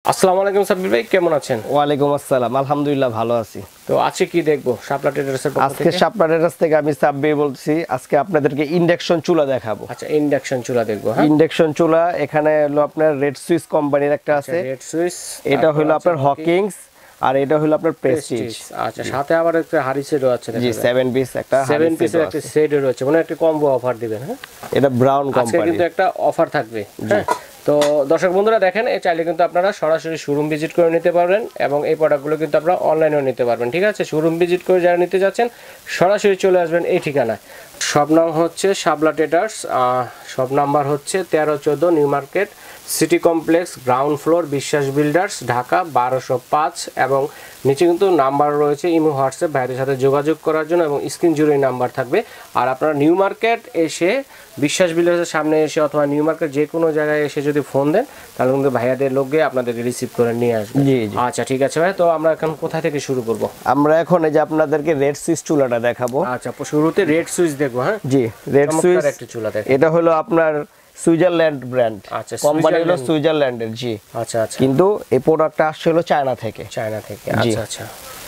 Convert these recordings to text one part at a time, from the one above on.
আসসালামু আলাইকুম সাব্বির ভাই, কেমন আছেন? ওয়ালাইকুম আসসালাম, আলহামদুলিল্লাহ ভালো আছি। তো আজকে কি দেখবো শাপলা ট্রেডার্সের পক্ষ থেকে? আজকে শাপলা ট্রেডার্স থেকে আমি সাব্বির বলছি। আজকে আপনাদেরকে ইন্ডাকশন চুলা দেখাবো। আচ্ছা, ইন্ডাকশন চুলা দেখবো। হ্যাঁ, ইন্ডাকশন চুলা এখানে হলো আপনার রেড সুইস কোম্পানির একটা আছে। রেড সুইস, এটা হলো আপনার হকিংস, আর এটা হলো আপনার প্রেস্টিজ। আচ্ছা, সাথে আবার একটা হাড়ি সেটও আছে। জি, 7 পিস একটা 7 পিসের একটা সেট রয়েছে, মানে একটা কম্বো অফার দিবেন। হ্যাঁ, এটা ব্রাউন কোম্পানি, আজকে কিন্তু একটা অফার থাকবে। হ্যাঁ, তো দর্শক বন্ধুরা দেখেন, এই চাইলে কিন্তু আপনারা সরাসরি শোরুম ভিজিট করে নিতে পারবেন এবং এই প্রোডাক্টগুলো কিন্তু আপনারা অনলাইনেও নিতে পারবেন। ঠিক আছে, শোরুম ভিজিট করে যারা নিতে যাচ্ছেন সরাসরি চলে আসবেন এই ঠিকানায়। সব নাম হচ্ছে শাপলা ট্রেডার্স, সব নাম্বার হচ্ছে 1314 New Market City Complex, ground floor, Biswas builders, Dhaka 1205। এবং নিচে কিন্তু নাম্বার রয়েছে ইমো, হোয়াটসঅ্যাপ, ভাইদের সাথে যোগাযোগ করার জন্য, এবং স্ক্রিন জুড়ে নাম্বার থাকবে। আর আপনারা নিউ মার্কেট এসে বিশ্বাস বিল্ডার্সের সামনে এসে অথবা নিউ মার্কেট যে কোনো জায়গায় এসে যদি ফোন দেন তাহলে কিন্তু ভাইয়াদের লোক গিয়ে আপনাদেরকে রিসিভ করে নিয়ে আসবে। আচ্ছা, ঠিক আছে ভাই। তো আমরা এখন কোথা থেকে শুরু করব? আমরা এখন এই যে আপনাদেরকে রেড সুইচ চুলাটা দেখাবো। আচ্ছা, শুরুতে রেড সুইচ দেখবো। হ্যাঁ জি, রেড সুইচ একটা চুলা দেখো। এটা হলো আপনার সুইজারল্যান্ড ব্র্যান্ড। আচ্ছা, কোম্পানি হলো সুইজারল্যান্ডের। জি, আচ্ছা আচ্ছা। কিন্তু এই প্রোডাক্টটা আসছে হলো চায়না থেকে। আচ্ছা আচ্ছা।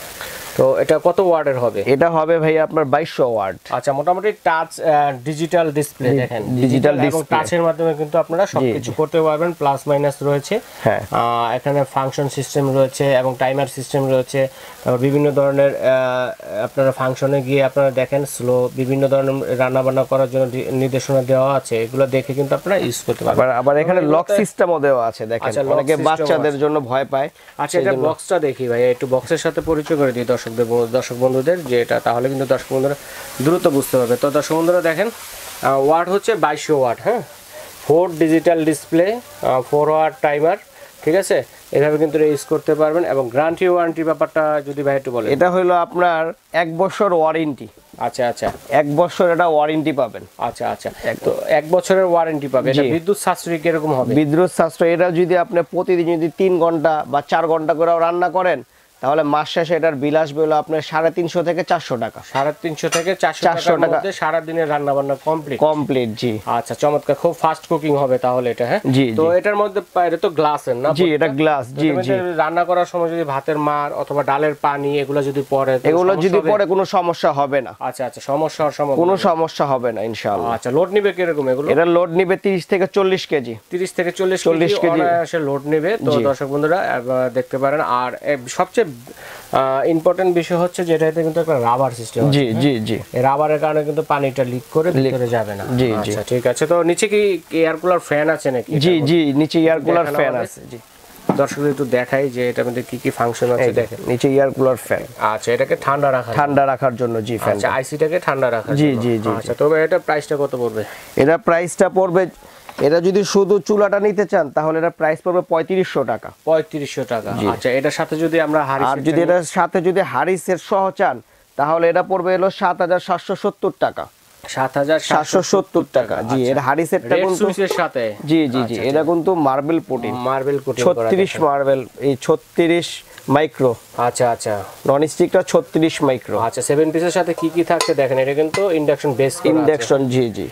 তো এটা কত ওয়াটের হবে? এটা হবে ভাই আপনার 2200 ওয়াট। আচ্ছা, মোটামুটি টাচ ডিজিটাল ডিসপ্লে। দেখেন, ডিজিটাল এবং টাচের মাধ্যমে কিন্তু আপনারা সবকিছু করতে পারবেন। প্লাস মাইনাস রয়েছে। হ্যাঁ, এখানে ফাংশন সিস্টেম রয়েছে এবং টাইমার সিস্টেম রয়েছে। তারপর বিভিন্ন ধরনের আপনারা ফাংশনে গিয়ে আপনারা দেখেন স্লো বিভিন্ন ধরনের রান্না বান্না করার জন্য নির্দেশনা দেওয়া আছে। এগুলো দেখে কিন্তু আপনারা ইউজ করতে পারবেন। আবার এখানে লক সিস্টেমও দেওয়া আছে। দেখেন, অনেকে বাচ্চাদের জন্য ভয় পায়। আচ্ছা, এটা বক্সটা দেখি ভাই, একটু বক্সের সাথে পরিচয় করে দিই দর্শক বন্ধুদের, যে এটা তাহলে কিন্তু দর্শক বন্ধুরা দ্রুত বুঝতে পারবে। তো দর্শক বন্ধুরা দেখেন, ওয়াট হচ্ছে 2200 ওয়াট। হ্যাঁ, 4 ডিজিটাল ডিসপ্লে, 4 ওয়াট টাইমার। ঠিক আছে, এভাবে কিন্তু ইউজ করতে পারবেন। এবং গ্যারান্টি ওয়ারেন্টি ব্যাপারটা যদি ভাই একটু বলেন। এটা হলো আপনার 1 বছর ওয়ারেন্টি। আচ্ছা আচ্ছা, 1 বছর এটা ওয়ারেন্টি পাবেন। আচ্ছা আচ্ছা, তো 1 বছরের ওয়ারেন্টি পাবে। এটা বিদ্যুৎ সাশ্রয়ী কিরকম হবে? বিদ্যুৎ সাশ্রয় এটা যদি আপনি প্রতিদিন যদি 3 ঘন্টা বা 4 ঘন্টা করে রান্না করেন তাহলে মাস শেষে এটার বিল আসবে হলো আপনার 350 থেকে 400 টাকা। 350 থেকে 400 টাকার মধ্যে সারা দিনের রান্না বান্না কমপ্লিট। জি, আচ্ছা, চমৎকার, খুব ফাস্ট কুকিং হবে তাহলে এটা। হ্যাঁ, তো এটার মধ্যে এটা তো গ্লাসের না? জি, এটা গ্লাস। জি জি, রান্না করার সময় যদি ভাতের মার অথবা ডালের পানি এগুলো যদি পড়ে কোনো সমস্যা হবে না। আচ্ছা আচ্ছা, কোনো সমস্যা হবে না ইনশাআল্লাহ। আচ্ছা, লোড নিবে কিরকম এগুলো? এটা লোড নিবে 30 থেকে 40 কেজি। 30 থেকে 40 কেজি অনায়াসে লোড নেবে। তো দর্শক বন্ধুরা দেখতে পারেন। আর সবচেয়ে ইম্পর্টেন্ট বিষয় হচ্ছে যে এটাতে কিন্তু একটা রাবার সিস্টেম আছে। জি জি জি, এই রাবারের কারণে কিন্তু পানিটা লিক করে ভিতরে যাবে না। আচ্ছা, ঠিক আছে। তো নিচে কি এয়ার কুলার ফ্যান আছে নাকি? জি জি, নিচে এয়ার কুলার ফ্যান আছে। জি, দর্শকদের একটু দেখাই যে এটার মধ্যে কি কি ফাংশন আছে। দেখেন, নিচে এয়ার কুলার ফ্যান। আচ্ছা, এটাকে ঠান্ডা রাখার জন্য। জি, ফ্যান। আচ্ছা, আইসিটাকে ঠান্ডা রাখার জন্য। জি জি জি। আচ্ছা, তবে এটা প্রাইসটা কত পড়বে? এটা প্রাইসটা পড়বে, এটা যদি শুধু চুলাটা নিতে চান তাহলে এটা প্রাইস পড়বে 3500 টাকা। 3500 টাকা। আচ্ছা, এটার সাথে যদি আমরা এটার সাথে যদি হাড়ি সেট সহ চান তাহলে এটা পড়বে হলো 7770 টাকা। 7770 টাকা। জি, এর হাড়ি সেটটা কিন্তু সুইচের সাথে। জি জি জি, এটা কিন্তু মার্বেল কোটিং 36 মার্বেল, এই 36 মাইক্রো। আচ্ছা আচ্ছা, নন স্টিকটা 36 মাইক্রো। আচ্ছা, 7 পিসের সাথে কি কি থাকছে দেখেন, এটা কিন্তু ইন্ডাকশন বেস ইন্ডাকশন। জি জি,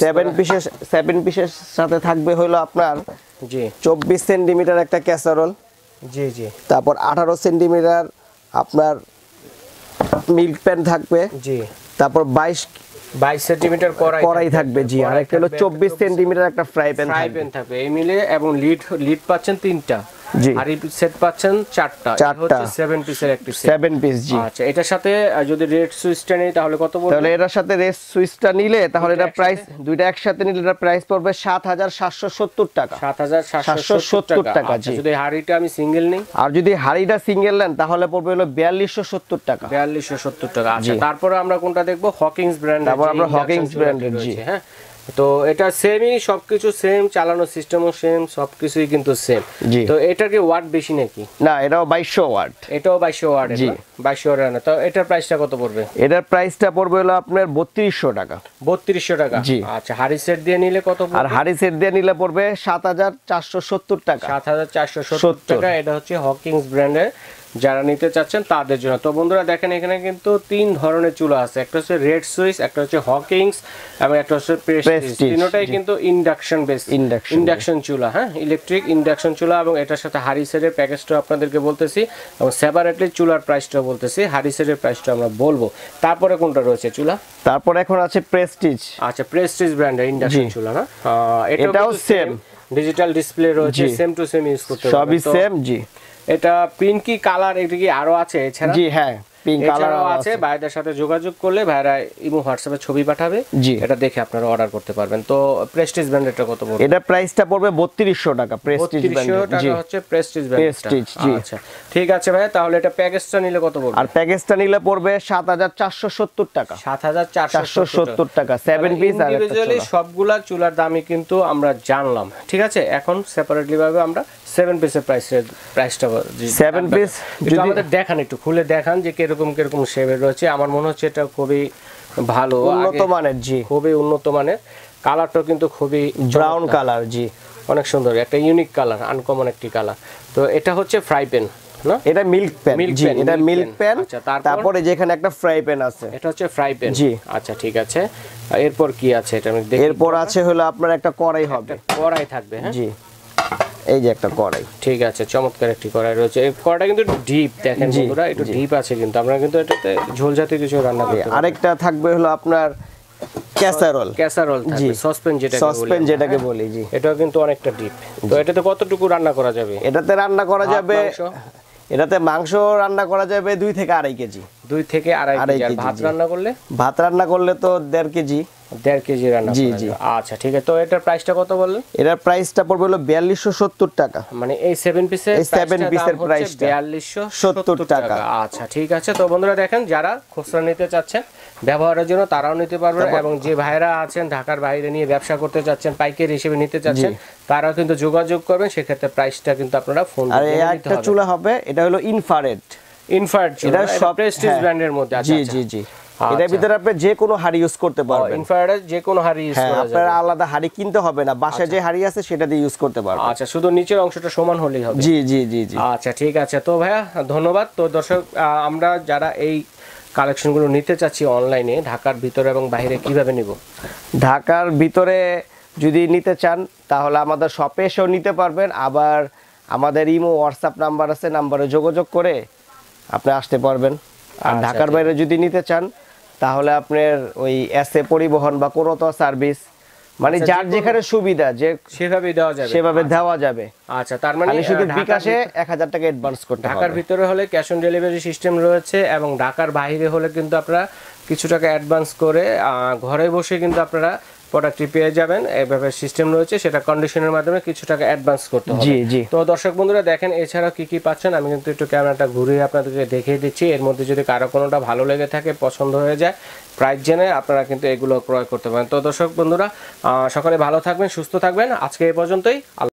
7 পিসের সাথে থাকবে হলো আপনার জি 24 সেন্টিমিটার একটা ক্যাসারোল। জি জি, তারপর 18 সেন্টিমিটার আপনার মিল্ক প্যান থাকবে। জি, তারপর 22 সেন্টিমিটার কড়াই থাকবে। জি, আর একটা হলো 24 সেন্টিমিটার একটা ফ্রাই প্যান থাকবে। এই মিলে এবং লিড পাচ্ছেন 3টা। জি, আর এই সেট পাচ্ছেন 4টা। হচ্ছে 7 পিসের একটা সেট। 7 পিস। জি, আচ্ছা, এটার সাথে যদি রেড সুইচটা নেই তাহলে কত পড়বে? তাহলে এর সাথে রেড সুইচটা নিলে তাহলে এটা প্রাইস, দুইটা একসাথে নিলে এটা প্রাইস পড়বে 7770 টাকা। 7770 টাকা। জি, যদি হাড়িটা আমি সিঙ্গেল নেই, আর যদি হাড়িটা সিঙ্গেল নেন তাহলে পড়বে হলো 4270 টাকা। 4270 টাকা। আচ্ছা, তারপরে আমরা কোনটা দেখবো? Hawkins brand. তারপর আমরা হকিংস ব্র্যান্ডের। জি, হ্যাঁ, তো এটা সেমই, সবকিছু সেম, চালানো সিস্টেমও সেম, সবকিছুই কিন্তু সেম। তো এটার কি ওয়াট বেশি নাকি? না, এটাও 2200 ওয়াট। এটাও 2200 ওয়াট। জি, 2200 ওয়াট না। তো এটার প্রাইসটা কত পড়বে? এটার প্রাইসটা পড়বে হলো আপনার 3200 টাকা। 3200 টাকা। জি, আচ্ছা, হাড়ি সেট দিয়ে নিলে কত পড়বে? আর হাড়ি সেট দিয়ে নিলে পড়বে 7470 টাকা। 7470 টাকা। এটা হচ্ছে হকিংস ব্র্যান্ডের যারা নিতে চাচ্ছেন তাদের জন্য। তো বন্ধুরা দেখেন এখানে কিন্তু 3 ধরনের চুলা আছে, একটা হচ্ছে রেড সুইচ, একটা হচ্ছে হকিংস এবং একটা হচ্ছে প্রেস্টিজ। তিনটাই কিন্তু ইন্ডাকশন বেস, ইন্ডাকশন চুলা, হ্যাঁ, ইলেকট্রিক ইন্ডাকশন চুলা। এবং এটার সাথে হাড়ি সেটের প্যাকেজটা আপনাদেরকে বলতেছি এবং সেপারেটলি চুলার প্রাইসটা বলতেছি, হাড়ি সেটের প্রাইসটা আমরা বলবো। তারপরে কোনটা রয়েছে চুলা? তারপর এখন আছে প্রেস্টিজ। আচ্ছা, প্রেস্টিজ ব্র্যান্ডের ইন্ডাকশন চুলা না? এটাও সেম, ডিজিটাল ডিসপ্লে রয়েছে, সেম টু সেম ইউজ করতে পারবেন, সবই সেম। জি, এটা পিঙ্কি কালার, এটা কি আরো আছে এছাড়া? জি হ্যাঁ, পিঙ্ক কালার আছে। ভাইদের সাথে যোগাযোগ করলে ভাইরা ইমো হোয়াটসঅ্যাপে ছবি পাঠাবে, এটা দেখে আপনারা অর্ডার করতে পারবেন। তো প্রেস্টিজ ব্র্যান্ডেরটা কত পড়বে? এটা প্রাইসটা পড়বে 3200 টাকা। প্রেস্টিজ ব্র্যান্ডের, জি হচ্ছে প্রেস্টিজ ব্র্যান্ড। আচ্ছা ঠিক আছে ভাই, তাহলে এটা প্যাকেজটা নিলে কত পড়বে? আর প্যাকেজটা নিলে পড়বে 7470 টাকা। 7470 টাকা 7 পিস। আর ইন্ডিভিজুয়ালি সবগুলা চুলার দামই কিন্তু আমরা জানলাম, ঠিক আছে। এখন সেপারেটলি ভাবে আমরা 7 পিসের প্রাইসটা 7 পিস যদি আমাদের দেখান, একটু খুলে দেখান যে কিরকম কিরকম শেপের রয়েছে। আমার মনে হচ্ছে এটা খুবই ভালো, উন্নত মানের। জি, খুবই উন্নত মানের। কালারটা কিন্তু খুবই ব্রাউন কালার। জি, অনেক সুন্দর, একটা ইউনিক কালার, আনকমন একটি কালার। তো এটা হচ্ছে ফ্রাই প্যান না? এটা মিল্ক প্যান। জি, এটা মিল্ক প্যান। আচ্ছা, তারপরে যেখানে একটা ফ্রাই প্যান আছে, এটা হচ্ছে ফ্রাই প্যান। জি, আচ্ছা ঠিক আছে। এরপর কি আছে এটা আমি দেখি। এরপর আছে হলো আপনার একটা কড়াই হবে, কড়াই থাকবে, হ্যাঁ। জি, এই যে একটা কড়াই। ঠিক আছে, চমৎকার একটি কড়াই রয়েছে। এই কড়াইটা কিন্তু ডিপ, দেখেন বন্ধুরা, একটু ডিপ আছে কিন্তু আমরা কিন্তু এটাতে ঝোল জাতীয় কিছু রান্না করতে পারি। আরেকটা থাকবে হলো আপনার ক্যাসারোল থাকবে, সসপ্যান যেটাকে বলি। জি, এটাও কিন্তু অনেকটা ডিপ। তো এটাতে কতটুকু রান্না করা যাবে? এটাতে রান্না করা যাবে, এটাতে মাংস রান্না করা যাবে 2 থেকে আড়াই কেজি। 2 থেকে আড়াই কেজি। আর ভাত রান্না করলে তো 1.5 কেজি। 1.5 কেজি রান্না করা যাবে। আচ্ছা ঠিক আছে। তো এটার প্রাইসটা কত বললেন? এটার প্রাইসটা পড়বে হলো 4270 টাকা। মানে এই 7 পিসের প্রাইসটা 4270 টাকা। আচ্ছা ঠিক আছে। তো বন্ধুরা দেখেন, যারা খুচরা নিতে চাচ্ছেন ব্যবহারের জন্য তারাও নিতে পারবেন, এবং যে ভাইরা আছেন ঢাকার বাইরে নিয়ে ব্যবসা করতে চাচ্ছেন, পাইকারি হিসেবে নিতে চাচ্ছেন, তারাও কিন্তু যোগাযোগ করবেন। সেক্ষেত্রে প্রাইসটা কিন্তু আপনারা ফোন আর একটা চুলা হবে, এটা হলো ইনফ্রারেড চুলা, এটা সব প্রেস্টিজ ব্র্যান্ডের মধ্যে আছে। জি জি জি, এটার ভিতরে আপনি যে কোনো হাড়ি ইউজ করতে পারবেন। ইনফ্রারেড যে কোনো হাড়ি ইউজ করা যাবে, আপনার আলাদা হাড়ি কিনতে হবে না, বাসায় যে হাড়ি আছে সেটা দিয়ে ইউজ করতে পারবেন। আচ্ছা, শুধু নিচের অংশটা সমান হলেই হবে। জি জি জি জি। আচ্ছা ঠিক আছে। তো ভাইয়া ধন্যবাদ। তো দর্শক, আমরা যারা এই কালেকশনগুলো নিতে চাচ্ছি অনলাইনে, ঢাকার ভিতরে এবং বাইরে কিভাবে নিব? ঢাকার ভিতরে যদি নিতে চান তাহলে আমাদের শপে এসেও নিতে পারবেন, আবার আমাদের ইমো হোয়াটসঅ্যাপ নাম্বার আছে, নাম্বারে যোগাযোগ করে আপনি আসতে পারবেন। আর ঢাকার বাইরে যদি নিতে চান তাহলে আপনার ওই এসএ পরিবহন বা কোনো তো সার্ভিস, মানে যার যেখানে সুবিধা যে সেভাবে দেওয়া যাবে। আচ্ছা, তার মানে শুধু বিকাশে 1000 টাকা অ্যাডভান্স করতে হবে। ঢাকার ভিতরে হলে ক্যাশ অন ডেলিভারি সিস্টেম রয়েছে, এবং ঢাকার বাইরে হলে কিন্তু আপনারা কিছু টাকা অ্যাডভান্স করে ঘরে বসে কিন্তু আপনারা প্রোডাক্টটি পেয়ে যাবেন। এইভাবে সিস্টেম রয়েছে, সেটা কন্ডিশনের মাধ্যমে কিছু টাকা অ্যাডভান্স করতে হবে। জি জি। তো দর্শক বন্ধুরা দেখেন, এছাড়া কি কি পাচ্ছেন আমি কিন্তু একটু ক্যামেরাটা ঘুরিয়ে আপনাদেরকে দেখিয়ে দিচ্ছি। এর মধ্যে যদি কারো কোনোটা ভালো লেগে থাকে, পছন্দ হয়ে যায়, প্রাইস জেনে আপনারা কিন্তু এগুলো ক্রয় করতে পারেন। তো দর্শক বন্ধুরা, সকলে ভালো থাকবেন, সুস্থ থাকবেন। আজকে এই পর্যন্তই।